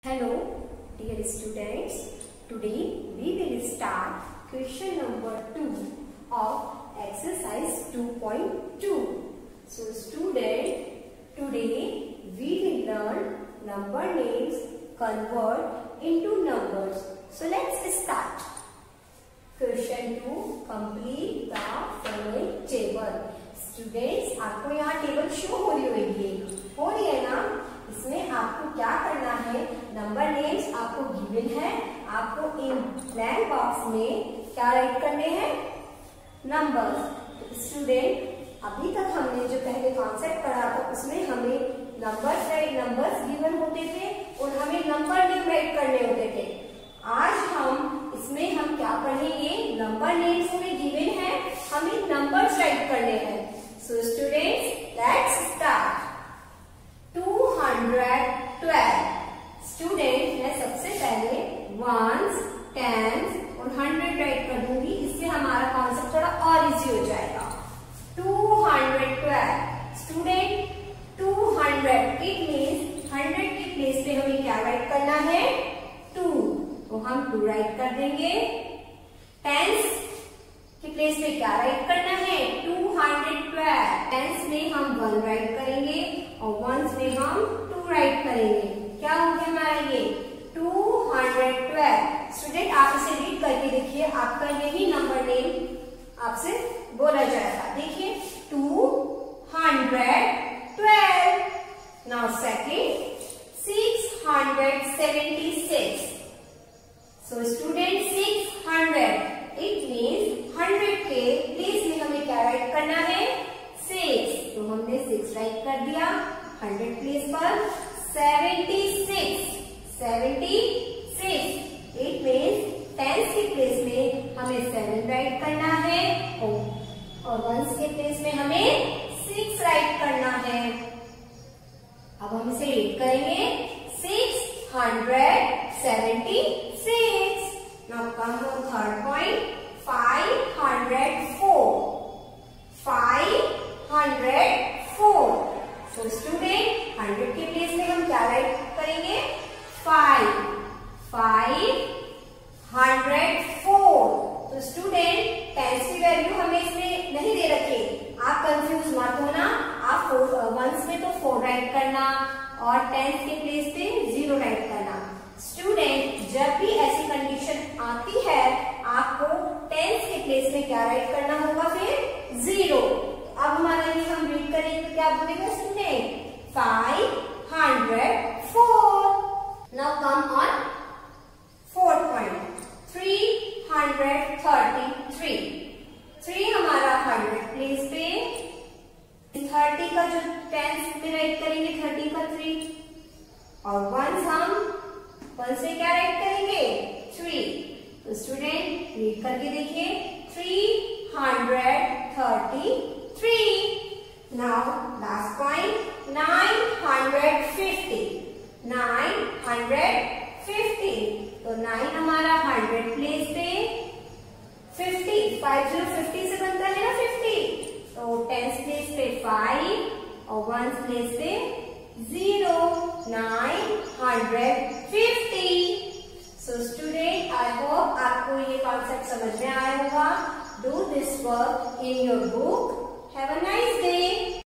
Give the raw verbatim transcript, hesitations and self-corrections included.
Hello, dear students. Today we will start question number two of exercise two point two. So, student, today we will learn number names convert into numbers. So, let's start. Question two. Complete the following table. Students, आपको यहाँ table show हो रही होगी, हो रही है ना? इसमें आपको क्या करना है, नंबर नेम्स आपको गिवन है, आपको इन ब्लैंक बॉक्स में क्या राइट करने हैं, नंबर्स। स्टूडेंट, अभी तक हमने जो पहले कॉन्सेप्ट पढ़ा था उसमें हमें नंबर्स राइट नंबर्स गिवन होते थे और हमें नंबर नेम राइट करने होते थे। आज हम इसमें हम क्या पढ़ेंगे, नंबर नेम्स हमें गिवन है, हमें नंबर्स राइट करने हैं। So students, let's start. Two hundred twelve. Student, मैं सबसे पहले वंस, टेंस और हंड्रेड राइट कर दूंगी, इससे हमारा कॉन्सेप्ट थोड़ा और इजी हो जाएगा। Two hundred twelve. Student, two hundred it means hundred के प्लेस पे हमें क्या राइट करना है, टू, तो हम टू राइट कर देंगे। टेंस के प्लेस पे क्या राइट करना है, टू हंड्रेड ट्वेल्व। टेंस में हम वन राइट करेंगे और वंस में हम टू राइट करेंगे। क्या हो गया हमारा ये टू हंड्रेड ट्वेल्व। स्टूडेंट, आप इसे रीड करके देखिए, आपका यही नंबर नेम आपसे बोला जाएगा। देखिए, two hundred twelve. Now second, six hundred seventy six. So student, six hundred it means hundred के प्लेस में हमें क्या राइट करना है, सिक्स, तो हमने सिक्स राइट कर दिया हंड्रेड प्लेस पर। Seventy six, seventy six it means tens के प्लेस में हमें सेवन राइट करना है और वंस के प्लेस में हमें सिक्स राइट करना है। अब हम इसे रीड करेंगे, six hundred seventy six. Now come to third point, five hundred four. Five hundred four. So student, hundred के प्लेस में हम क्या राइट करेंगे, फाइव, फाइव हंड्रेड फोर। तो स्टूडेंट, टेंस की वैल्यू हमें इसमें नहीं दे रखी, आप कंफ्यूज मत होना। आप वंस में तो फोर राइट करना और टेंस के प्लेस पे जीरो राइट करना। स्टूडेंट, जब भी ऐसी कंडीशन आती है आपको टेंस के प्लेस में क्या राइट करना होगा, फिर जीरो। अब हमारे लिए हम रीड करेंगे तो क्या बोलेगा student, five hundred four. Now come on fourth point, three hundred thirty three. Three हमारा हंड्रेड प्लेस पे, थर्टी का जो टेंस में राइट करेंगे, थर्टी का थ्री, और वंस हम वन से क्या राइट करेंगे, थ्री। तो स्टूडेंट, रीड करके देखिए, three hundred thirty three. Now last point, nine hundred fifty. Nine hundred fifty, तो नाइन हमारा हंड्रेड प्लेस पे, फिफ्टी, फाइव जीरो फिफ्टी से बनता है ना फिफ्टी, तो टेंस प्लेस पे फाइव और वंस प्लेस पे zero, nine hundred fifty. So student, I hope आपको ये कॉन्सेप्ट समझ में आया होगा। Do this work in your book. Have a nice day.